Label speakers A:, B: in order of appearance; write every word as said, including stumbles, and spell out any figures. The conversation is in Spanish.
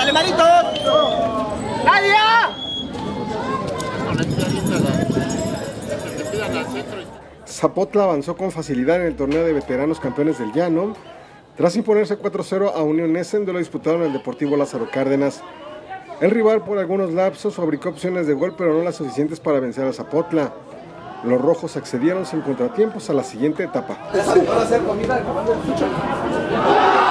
A: ¡Ándale, Marito! ¡Nadia!
B: Zapotla avanzó con facilidad en el torneo de veteranos campeones del llano, tras imponerse cuatro cero a Unión Essen, de lo disputado en el Deportivo Lázaro Cárdenas. El rival por algunos lapsos fabricó opciones de gol, pero no las suficientes para vencer a Zapotla. Los rojos accedieron sin contratiempos a la siguiente etapa.